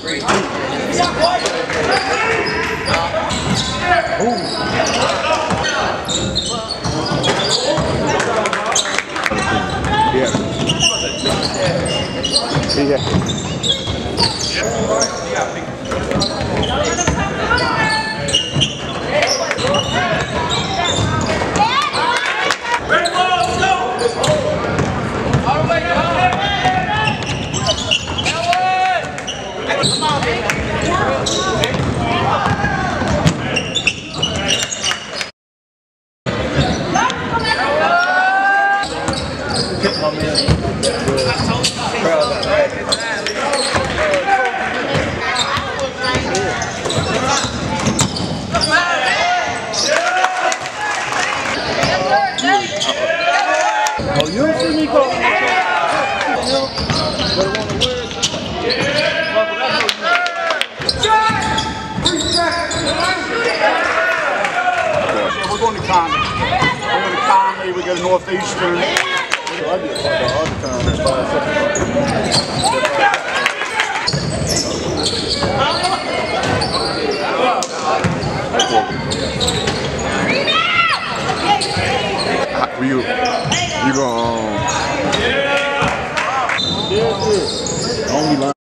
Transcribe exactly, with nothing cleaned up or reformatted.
Yeah. Oh, you don't see me go. We're going to Conley. We're going to Conley. We go to Northeastern. I get all the time at five seconds. You, you going um, yeah, only line.